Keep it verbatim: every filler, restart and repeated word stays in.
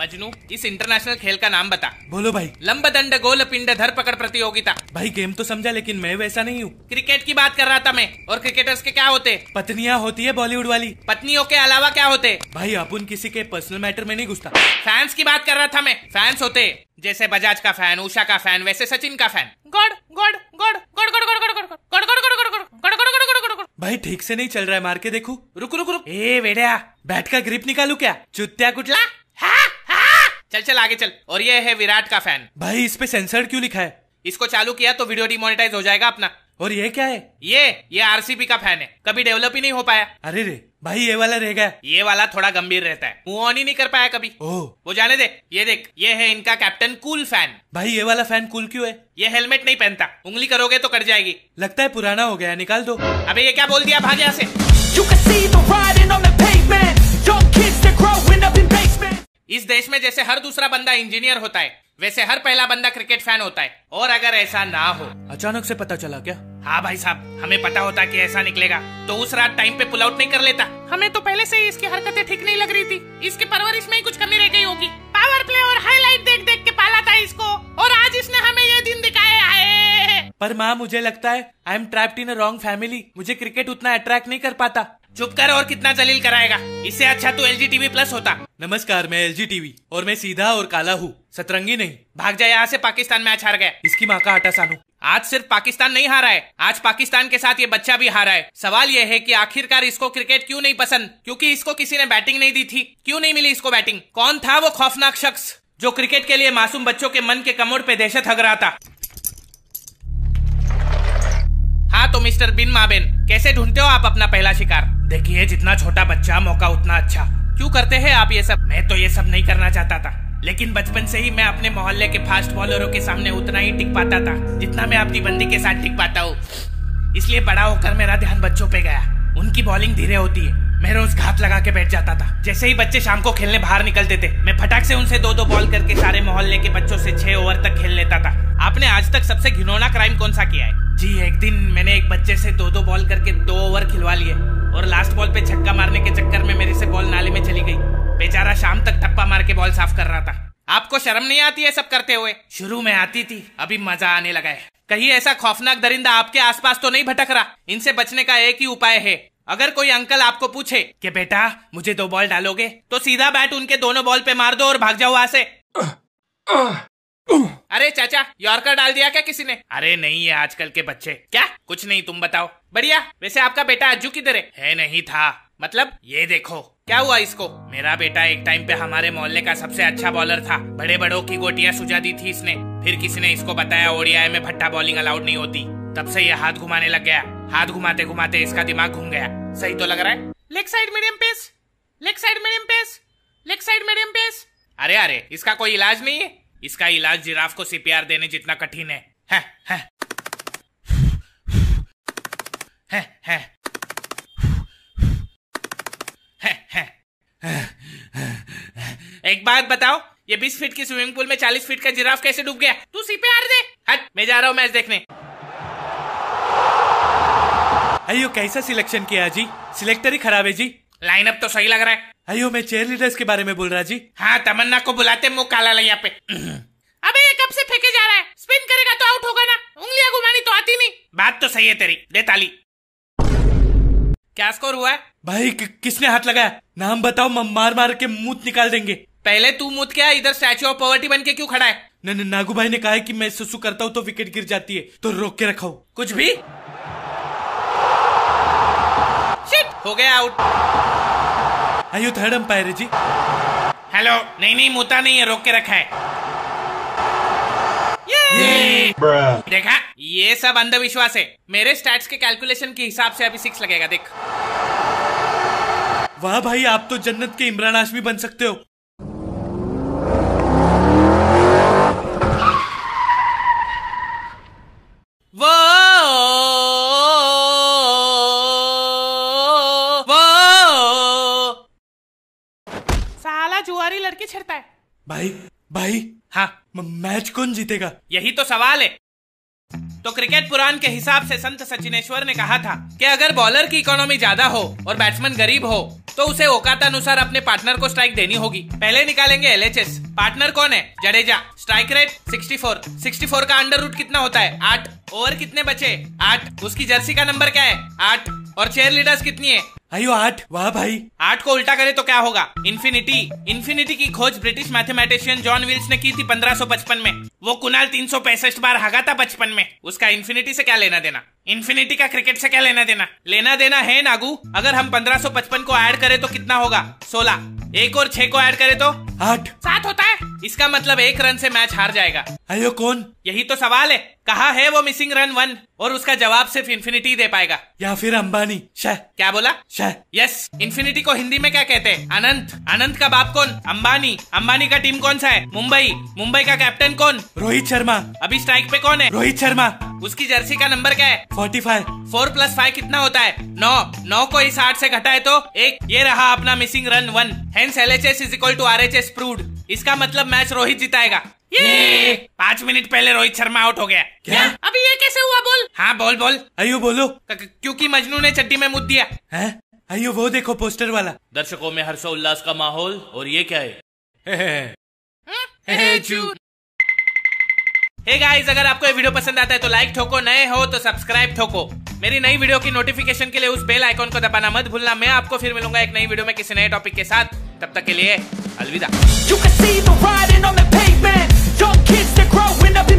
मजनू, इस इंटरनेशनल खेल का नाम बता। बोलो भाई। लंब दंड गोल पिंड धर पकड़ प्रतियोगिता। भाई गेम तो समझा, लेकिन मैं वैसा नहीं हूँ। क्रिकेट की बात कर रहा था मैं। और क्रिकेटर्स के क्या होते? पत्नियाँ होती है बॉलीवुड वाली। पत्नियों के अलावा क्या होते? भाई अपन किसी के पर्सनल मैटर में नहीं घुसता। फैंस की बात कर रहा था मैं। फैंस होते जैसे बजाज का फैन, उषा का फैन, वैसे सचिन का fan. God god god god god god god god god god god god god god god. भाई ठीक से नहीं चल रहा है, मार के देखो। रुक रुक रुक। ए वेड़िया, बैट का ग्रिप निकालू क्या? चुत्या कुटला। हाँ, हाँ। चल चल आगे चल। और ये है विराट का फैन। भाई इस पे सेंसर्ड क्यों लिखा है? इसको चालू किया तो वीडियो डिमोनेटाइज हो जाएगा अपना। और ये क्या है? ये ये आरसीबी का फैन है, कभी डेवलप ही नहीं हो पाया। अरे रे भाई, ये वाला रह गया। ये वाला थोड़ा गंभीर रहता है, मूव ऑन ही नहीं कर पाया कभी। ओह, वो जाने दे। ये देख, ये है इनका कैप्टन कूल फैन। भाई ये वाला फैन कूल क्यों है? ये हेलमेट नहीं पहनता, उंगली करोगे तो कट जाएगी। लगता है पुराना हो गया, निकाल दो। अबे ये क्या बोल दिया, भाग यहाँ से। इस देश में जैसे हर दूसरा बंदा इंजीनियर होता है, वैसे हर पहला बंदा क्रिकेट फैन होता है। और अगर ऐसा ना हो। अचानक से पता चला क्या? हाँ भाई साहब, हमें पता होता कि ऐसा निकलेगा तो उस रात टाइम पे पुल आउट नहीं कर लेता। हमें तो पहले से ही इसकी हरकतें ठीक नहीं लग रही थी। इसकी परवरिश में ही कुछ कमी रह गई होगी। पावर प्ले और हाईलाइट देख देख के पाला था इसको, और आज इसने हमें ये दिन दिखाया है। पर माँ, मुझे लगता है I am trapped in a wrong family. मुझे क्रिकेट उतना अट्रैक्ट नहीं कर पाता। चुप कर, और कितना जलील कराएगा। इससे अच्छा तो एलजी टीवी प्लस होता। नमस्कार, मैं एलजी टीवी, और मैं सीधा और काला हूँ, सतरंगी नहीं। भाग जाए यहाँ से, पाकिस्तान मैच हार गया। इसकी माँ का आटा सानू। आज सिर्फ पाकिस्तान नहीं हारा है, आज पाकिस्तान के साथ ये बच्चा भी हारा है। सवाल ये है कि आखिरकार इसको क्रिकेट क्यों नहीं पसंद? क्योंकि इसको किसी ने बैटिंग नहीं दी थी। क्यों नहीं मिली इसको बैटिंग? कौन था वो खौफनाक शख्स जो क्रिकेट के लिए मासूम बच्चों के मन के कमोड पे दहशत हग रहा था? हाँ तो मिस्टर बिन माबेन, कैसे ढूंढते हो आप अपना पहला शिकार? देखिए, जितना छोटा बच्चा मौका उतना अच्छा। क्यों करते हैं आप ये सब? मैं तो ये सब नहीं करना चाहता था, लेकिन बचपन से ही मैं अपने मोहल्ले के फास्ट बॉलरों के सामने उतना ही टिक पाता था जितना मैं अपनी बंदी के साथ टिक पाता हूँ। इसलिए बड़ा होकर मेरा ध्यान बच्चों पे गया। उनकी बॉलिंग धीरे होती है, मैं रोज घात लगा के बैठ जाता था। जैसे ही बच्चे शाम को खेलने बाहर निकलते थे, मैं फटाक से उनसे दो दो बॉल करके सारे मोहल्ले के बच्चों से छह ओवर तक खेल लेता था। आपने आज तक सबसे घिनौना क्राइम कौन सा किया है? जी, एक दिन मैंने एक बच्चे से दो दो बॉल करके दो ओवर खिलवा लिए, और लास्ट बॉल पे छक्का मारने के चक्कर में मेरे से बॉल नाले में चली गई। बेचारा शाम तक टप्पा मार के बॉल साफ कर रहा था। आपको शर्म नहीं आती है सब करते हुए? शुरू में आती थी, अभी मजा आने लगा है। कहीं ऐसा खौफनाक दरिंदा आपके आसपास तो नहीं भटक रहा? इनसे बचने का एक ही उपाय है। अगर कोई अंकल आपको पूछे कि बेटा मुझे दो बॉल डालोगे, तो सीधा बैट उनके दोनों बॉल पे मार दो और भाग जाओ वहां से। अरे चाचा, यॉर्कर डाल दिया क्या किसी ने? अरे नहीं, ये आजकल के बच्चे। क्या? कुछ नहीं, तुम बताओ। बढ़िया। वैसे आपका बेटा अज्जू किधर है? है नहीं था। मतलब? ये देखो क्या हुआ इसको। मेरा बेटा एक टाइम पे हमारे मोहल्ले का सबसे अच्छा बॉलर था। बड़े बड़ों की गोटियां सुझा दी थी इसने। फिर किसी ने इसको बताया ओडीआई में भट्टा बॉलिंग अलाउड नहीं होती। तब से ये हाथ घुमाने लग गया। हाथ घुमाते घुमाते इसका दिमाग घूम गया। सही तो लग रहा है? Leg side medium pace, leg side medium pace, leg side medium pace. अरे अरे, इसका कोई इलाज नहीं है? इसका इलाज जिराफ को सीपीआर देने जितना कठिन है। है, है, है, है, है, है। एक बात बताओ, ये बीस फीट की स्विमिंग पूल में चालीस फीट का जिराफ कैसे डूब गया? तू सीपीआर दे। हट, मैं जा रहा हूँ मैच देखने। अयो, कैसा सिलेक्शन किया जी? सिलेक्टर ही खराब है जी। लाइनअप तो सही लग रहा है। अयो, मैं चेयर लीडर्स के बारे में बोल रहा जी। हाँ, तमन्ना को बुलाते मुंह काला लिया पे। अबे ये कब से फेंके जा रहा है? स्पिन करेगा तो आउट होगा ना। उंगलियां घुमानी तो आती नहीं। बात तो सही है तेरी, दे ताली। क्या स्कोर हुआ है? भाई कि, किसने हाथ लगाया? नाम बताओ, मार मार के मुंह निकाल देंगे। पहले तू मुंह क्या, इधर स्टैच्यू ऑफ पॉवर्टी बन के क्यों खड़ा है? न, न, नागू भाई ने कहा है कि मैं सुसु करता हूँ तो विकेट गिर जाती है, तो रोक के रखा हूँ। कुछ भी? शिट, हो गया आउट। आयो, थर्ड अंपायर है जी। हेलो। नहीं नहीं, मुता नहीं है, रोक के रखा है। ये देखा, ये सब अंधविश्वास है। मेरे स्टैट्स के कैलकुलेशन के हिसाब से अभी सिक्स लगेगा, देख। वाह भाई, आप तो जन्नत के इमरान हाशमी बन सकते हो। वो वो साला जुआरी लड़की छिड़ता है। भाई भाई, हाँ, मैच कौन जीतेगा? यही तो सवाल है। तो क्रिकेट पुराण के हिसाब से संत सचिनेश्वर ने कहा था कि अगर बॉलर की इकोनॉमी ज्यादा हो और बैट्समैन गरीब हो तो उसे औकात अनुसार अपने पार्टनर को स्ट्राइक देनी होगी। पहले निकालेंगे एलएचएस। पार्टनर कौन है? Jadeja. Strike rate sixty four. Sixty four का अंडर रूट कितना होता है? आठ। ओवर कितने बचे? आठ। उसकी जर्सी का नंबर क्या है? आठ। और चेयर लीडर्स कितनी है? अयो आठ। वाह भाई। आठ को उल्टा करे तो क्या होगा? इन्फिनिटी। इन्फिनिटी की खोज ब्रिटिश मैथमेटिशियन जॉन विल्स ने की थी पंद्रह सौ पचपन में। वो कुणाल तीन सौ पैंसठ बार हागा था बचपन में। उसका इन्फिनिटी से क्या लेना देना? इन्फिनिटी का क्रिकेट से क्या लेना देना? लेना देना है नागू। अगर हम पंद्रह सौ पचपन को ऐड करें तो कितना होगा? सोलह। एक और छह को ऐड करें तो आठ। सात होता है। इसका मतलब एक रन से मैच हार जाएगा। अयो कौन? यही तो सवाल है। कहा है वो मिसिंग रन वन, और उसका जवाब सिर्फ इन्फिनिटी दे पाएगा। या फिर अंबानी। शाह। क्या बोला? शाह। यस। इन्फिनिटी को हिंदी में क्या कहते हैं? अनंत। अनंत का बाप कौन? अंबानी। अंबानी का टीम कौन सा है? मुंबई। मुंबई का कैप्टन कौन? रोहित शर्मा। अभी स्ट्राइक पे कौन है? रोहित शर्मा। उसकी जर्सी का नंबर क्या है? Forty five. Four plus five कितना होता है? नौ। नौ को इस आठ से घटाए तो एक। ये रहा अपना missing run one. Hence LHS is equal to RHS proved. इसका मतलब मैच रोहित जिताएगा। ये पांच मिनट पहले रोहित शर्मा आउट हो गया। क्या? अभी ये कैसे हुआ? बोल। हाँ बोल बोल। अयो बोलो। क्योंकि मजनू ने चड्डी में मुद दिया है। अयो वो देखो पोस्टर वाला। दर्शकों में हर्षोल्लास का माहौल। और ये क्या है? हे गाइस, अगर आपको ये वीडियो पसंद आता है तो लाइक ठोको, नए हो तो सब्सक्राइब ठोको। मेरी नई वीडियो की नोटिफिकेशन के लिए उस बेल आइकॉन को दबाना मत भूलना। मैं आपको फिर मिलूंगा एक नई वीडियो में किसी नए टॉपिक के साथ। तब तक के लिए अलविदा। You can see the writing on the pavement. Young kids, they're growing up.